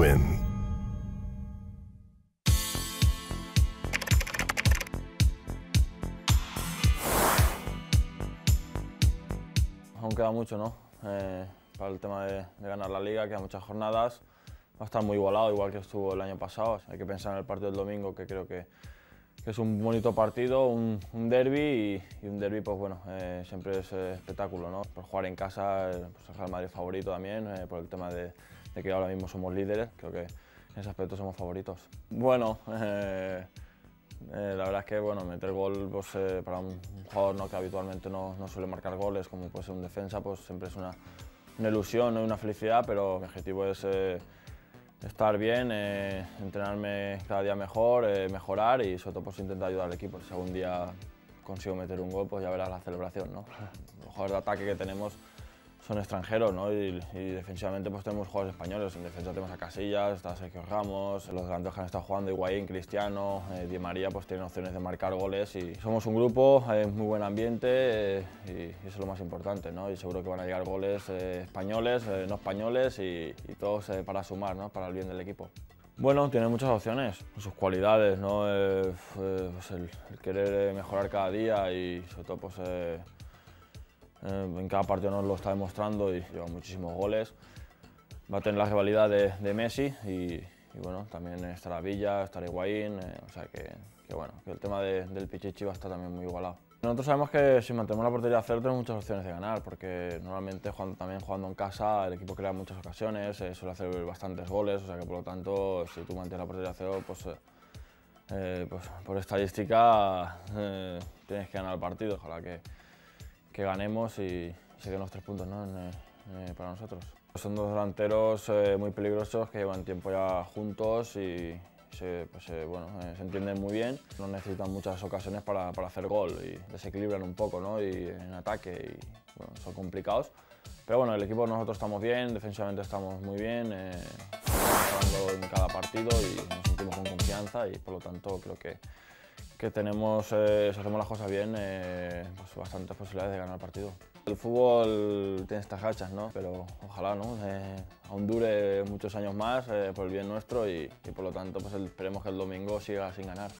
win. Aún queda mucho, ¿no? Para el tema de ganar la Liga, quedan muchas jornadas. Va a estar muy igualado, igual que estuvo el año pasado. Hay que pensar en el partido del domingo, que creo que es un bonito partido, un derbi y un derbi, pues bueno, siempre es espectáculo, ¿no? Por jugar en casa, pues el Real Madrid favorito también, por el tema de que ahora mismo somos líderes, creo que en ese aspecto somos favoritos. Bueno, la verdad es que bueno, meter gol pues, para un jugador, ¿no?, que habitualmente no suele marcar goles, como puede ser un defensa, pues siempre es una ilusión, ¿no?, y una felicidad, pero mi objetivo es estar bien, entrenarme cada día mejor, mejorar y sobre todo pues, intentar ayudar al equipo. Si algún día consigo meter un gol, pues ya verás la celebración, ¿no? Los jugadores de ataque que tenemos son extranjeros, ¿no? y defensivamente pues tenemos jugadores españoles. En defensa tenemos a Casillas, está Sergio Ramos, los delanteros que han estado jugando, Higuaín, Cristiano, Di María, pues tienen opciones de marcar goles y somos un grupo, muy buen ambiente y eso es lo más importante, ¿no? Y seguro que van a llegar goles españoles, no españoles y todos para sumar, ¿no?, para el bien del equipo. Bueno, tiene muchas opciones, sus cualidades, ¿no? Pues el querer mejorar cada día y sobre todo pues, en cada partido nos lo está demostrando y lleva muchísimos goles. Va a tener la rivalidad de Messi y bueno, también estará Villa, estará Higuaín, o sea que bueno, que el tema del Pichichi va a estar también muy igualado. Nosotros sabemos que si mantenemos la portería a cero tenemos muchas opciones de ganar, porque normalmente también jugando en casa el equipo crea muchas ocasiones, suele hacer bastantes goles, o sea que por lo tanto si tú mantienes la portería a cero, pues por estadística tienes que ganar el partido. Ojalá que ganemos y se queden los 3 puntos, ¿no?, para nosotros. Son dos delanteros muy peligrosos que llevan tiempo ya juntos y se entienden muy bien. No necesitan muchas ocasiones para hacer gol y desequilibran un poco, ¿no?, y en ataque y bueno, son complicados. Pero bueno, el equipo nosotros estamos bien, defensivamente estamos muy bien, estamos jugando en cada partido y nos sentimos con confianza y por lo tanto creo que tenemos, si hacemos las cosas bien, pues bastantes posibilidades de ganar el partido. El fútbol tiene estas rachas, ¿no?, pero ojalá, ¿no?, aún dure muchos años más por el bien nuestro y por lo tanto pues esperemos que el domingo siga sin ganar.